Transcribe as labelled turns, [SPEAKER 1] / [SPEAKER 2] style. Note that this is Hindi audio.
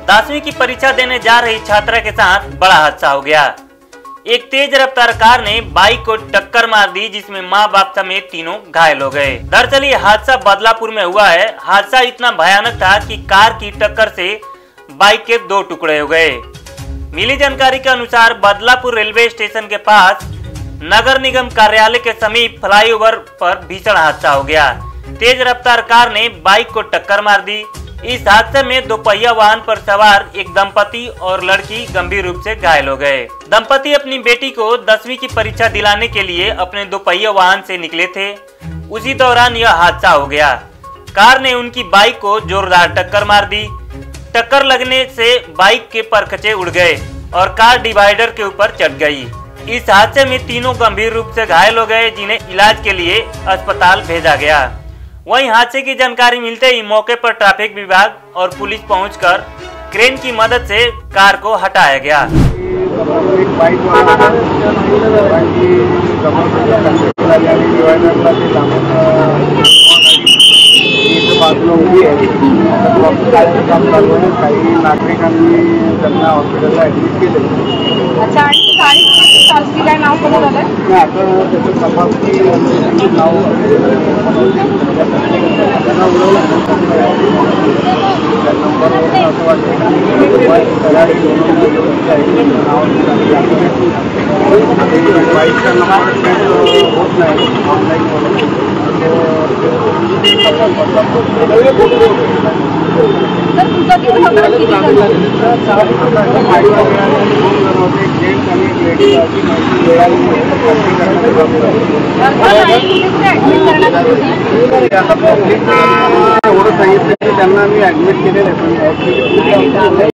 [SPEAKER 1] 10वीं की परीक्षा देने जा रही छात्रा के साथ बड़ा हादसा हो गया। एक तेज रफ्तार कार ने बाइक को टक्कर मार दी, जिसमें मां बाप समेत तीनों घायल हो गए। दरअसल ये हादसा बदलापुर में हुआ है। हादसा इतना भयानक था कि कार की टक्कर से बाइक के 2 टुकड़े हो गए। मिली जानकारी के अनुसार बदलापुर रेलवे स्टेशन के पास नगर निगम कार्यालय के समीप फ्लाईओवर पर भीषण हादसा हो गया। तेज रफ्तार कार ने बाइक को टक्कर मार दी। इस हादसे में 2 पहिया वाहन पर सवार एक दंपति और लड़की गंभीर रूप से घायल हो गए। दंपति अपनी बेटी को 10वीं की परीक्षा दिलाने के लिए अपने 2 पहिया वाहन से निकले थे। उसी दौरान यह हादसा हो गया। कार ने उनकी बाइक को जोरदार टक्कर मार दी। टक्कर लगने से बाइक के परखचे उड़ गए और कार डिवाइडर के ऊपर चढ़ गई। इस हादसे में तीनों गंभीर रूप से घायल हो गए, जिन्हें इलाज के लिए अस्पताल भेजा गया। वहीं हादसे की जानकारी मिलते ही मौके पर ट्रैफिक विभाग और पुलिस पहुंचकर क्रेन की मदद से कार को हटाया गया।
[SPEAKER 2] एक बाइक काही नागरिकांनी त्यांना हॉस्पिटलला ऍडमिट केले।
[SPEAKER 3] अच्छा, आणि गाडी काय नाव कोण झालं?
[SPEAKER 2] आता त्याचं तपासणी नाव त्यांना उडवलं नंबर असं वाटतं बाईकचा नंबर होत नाही ऑनलाईन एवढं सांगितलं की त्यांना मी ऍडमिट केलेलं आहे।